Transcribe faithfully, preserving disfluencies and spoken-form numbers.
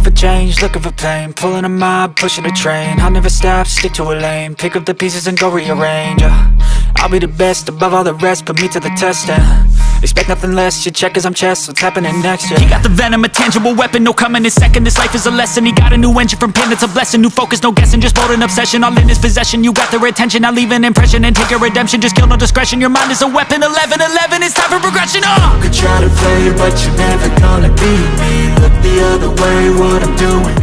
for change, looking for pain, pulling a mob, pushing a train. I'll never stop, stick to a lane, pick up the pieces and go rearrange. uh, I'll be the best, above all the rest, put me to the test, and expect nothing less, you check as I'm chess, what's happening next, yeah. He got the venom, a tangible weapon, no coming in second. This life is a lesson, he got a new engine from pain, it's a blessing. New focus, no guessing, just bold and obsession, all in his possession. You got their attention, I'll leave an impression and take your redemption. Just kill, no discretion, your mind is a weapon. Eleven, eleven, it's time for progression, oh! You could try to play, but you're never gonna beat me. Look the other way, what I'm doing